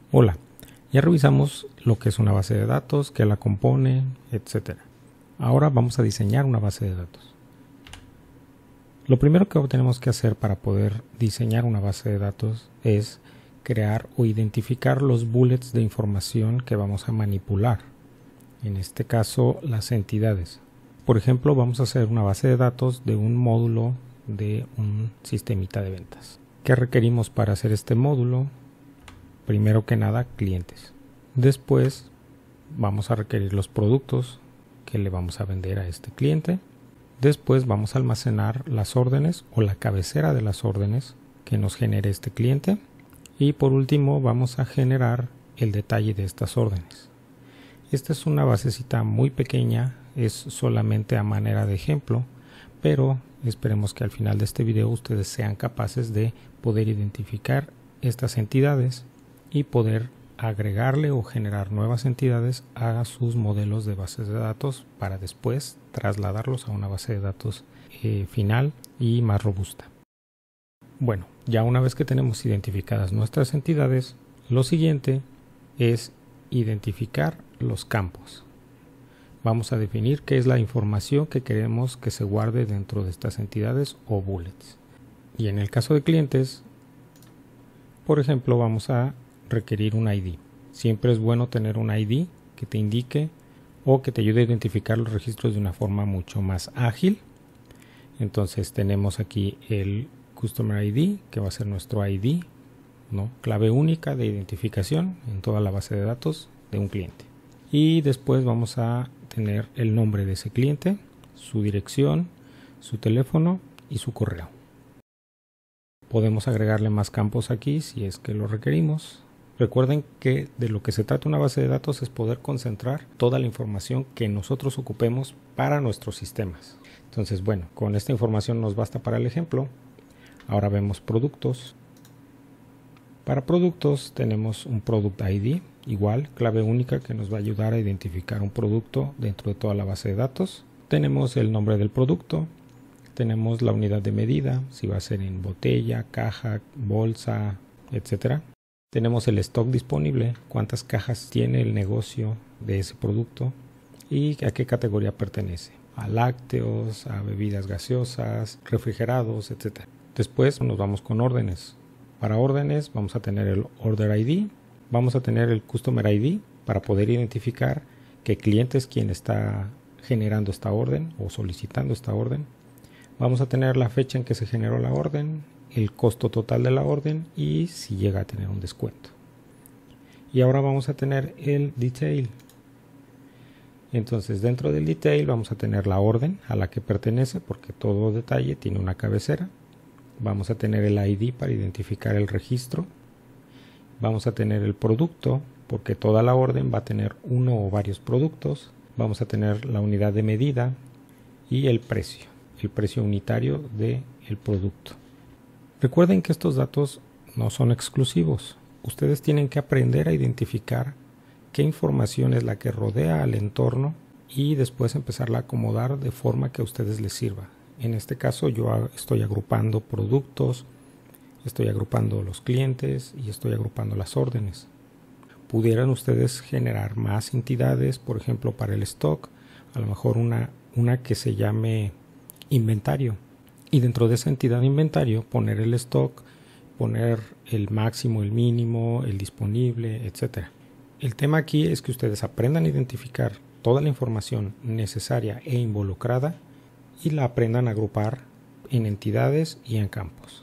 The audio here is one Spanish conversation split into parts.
Hola, ya revisamos lo que es una base de datos, qué la compone, etc. Ahora vamos a diseñar una base de datos. Lo primero que tenemos que hacer para poder diseñar una base de datos es crear o identificar los bullets de información que vamos a manipular. En este caso, las entidades. Por ejemplo, vamos a hacer una base de datos de un módulo de un sistemita de ventas. ¿Qué requerimos para hacer este módulo? Primero que nada, clientes. Después vamos a requerir los productos que le vamos a vender a este cliente. Después vamos a almacenar las órdenes o la cabecera de las órdenes que nos genere este cliente. Y por último vamos a generar el detalle de estas órdenes. Esta es una basecita muy pequeña, es solamente a manera de ejemplo, pero esperemos que al final de este video ustedes sean capaces de poder identificar estas entidades y poder agregarle o generar nuevas entidades a sus modelos de bases de datos para después trasladarlos a una base de datos final y más robusta. Bueno, ya una vez que tenemos identificadas nuestras entidades, lo siguiente es identificar los campos. Vamos a definir qué es la información que queremos que se guarde dentro de estas entidades o bullets. Y en el caso de clientes, por ejemplo, vamos a requerir un ID. Siempre es bueno tener un ID que te indique o que te ayude a identificar los registros de una forma mucho más ágil. Entonces tenemos aquí el Customer ID, que va a ser nuestro ID, ¿no? Clave única de identificación en toda la base de datos de un cliente. Y después vamos a tener el nombre de ese cliente, su dirección, su teléfono y su correo. Podemos agregarle más campos aquí si es que lo requerimos. Recuerden que de lo que se trata una base de datos es poder concentrar toda la información que nosotros ocupemos para nuestros sistemas. Entonces, bueno, con esta información nos basta para el ejemplo. Ahora vemos productos. Para productos tenemos un Product ID, igual, clave única que nos va a ayudar a identificar un producto dentro de toda la base de datos. Tenemos el nombre del producto. Tenemos la unidad de medida, si va a ser en botella, caja, bolsa, etc. Tenemos el stock disponible, cuántas cajas tiene el negocio de ese producto y a qué categoría pertenece. A lácteos, a bebidas gaseosas, refrigerados, etc. Después nos vamos con órdenes. Para órdenes vamos a tener el Order ID, vamos a tener el Customer ID para poder identificar qué cliente es quien está generando esta orden o solicitando esta orden. Vamos a tener la fecha en que se generó la orden, el costo total de la orden y si llega a tener un descuento. Y ahora vamos a tener el detail. Entonces dentro del detail vamos a tener la orden a la que pertenece porque todo detalle tiene una cabecera. Vamos a tener el ID para identificar el registro. Vamos a tener el producto porque toda la orden va a tener uno o varios productos. Vamos a tener la unidad de medida y el precio unitario del producto. Recuerden que estos datos no son exclusivos. Ustedes tienen que aprender a identificar qué información es la que rodea al entorno y después empezarla a acomodar de forma que a ustedes les sirva. En este caso yo estoy agrupando productos, estoy agrupando los clientes y estoy agrupando las órdenes. Pudieran ustedes generar más entidades, por ejemplo para el stock, a lo mejor una que se llame inventario. Y dentro de esa entidad de inventario poner el stock, poner el máximo, el mínimo, el disponible, etc. El tema aquí es que ustedes aprendan a identificar toda la información necesaria e involucrada y la aprendan a agrupar en entidades y en campos.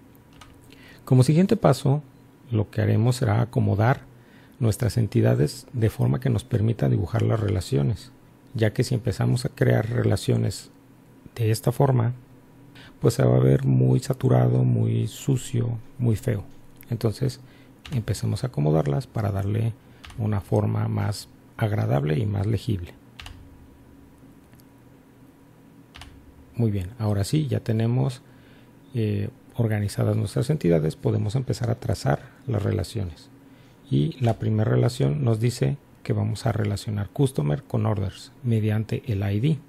Como siguiente paso, lo que haremos será acomodar nuestras entidades de forma que nos permita dibujar las relaciones, ya que si empezamos a crear relaciones de esta forma, pues se va a ver muy saturado, muy sucio, muy feo. Entonces empecemos a acomodarlas para darle una forma más agradable y más legible. Muy bien, ahora sí, ya tenemos organizadas nuestras entidades, podemos empezar a trazar las relaciones. Y la primera relación nos dice que vamos a relacionar Customer con Orders mediante el ID.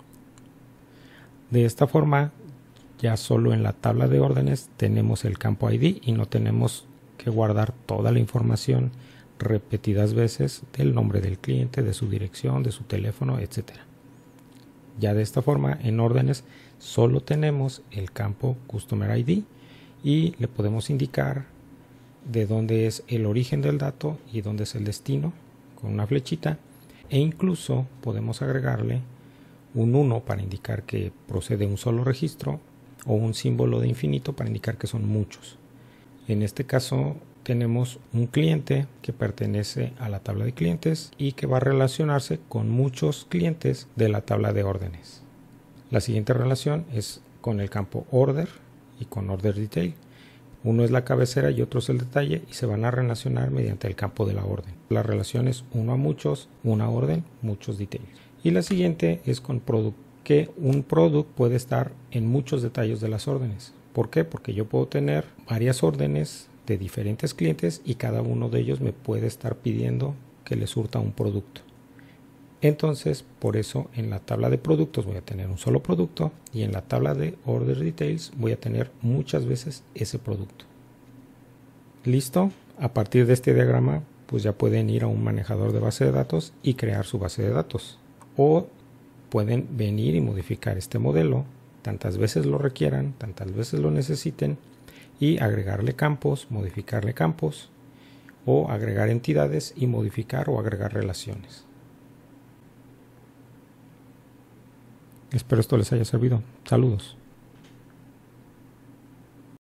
De esta forma, ya solo en la tabla de órdenes tenemos el campo ID y no tenemos que que guardar toda la información repetidas veces del nombre del cliente, de su dirección, de su teléfono, etc. Ya de esta forma, en órdenes solo tenemos el campo Customer ID y le podemos indicar de dónde es el origen del dato y dónde es el destino con una flechita, e incluso podemos agregarle un 1 para indicar que procede un solo registro o un símbolo de infinito para indicar que son muchos. En este caso tenemos un cliente que pertenece a la tabla de clientes y que va a relacionarse con muchos clientes de la tabla de órdenes. La siguiente relación es con el campo Order y con Order Detail. Uno es la cabecera y otro es el detalle y se van a relacionar mediante el campo de la orden. La relación es uno a muchos, una orden, muchos details. Y la siguiente es con Product, que un Product puede estar en muchos detalles de las órdenes. ¿Por qué? Porque yo puedo tener varias órdenes de diferentes clientes y cada uno de ellos me puede estar pidiendo que le surta un producto. Entonces, por eso en la tabla de productos voy a tener un solo producto y en la tabla de Order Details voy a tener muchas veces ese producto. ¿Listo? A partir de este diagrama, pues ya pueden ir a un manejador de base de datos y crear su base de datos. O pueden venir y modificar este modelo tantas veces lo requieran, tantas veces lo necesiten, y agregarle campos, modificarle campos, o agregar entidades y modificar o agregar relaciones. Espero esto les haya servido. Saludos.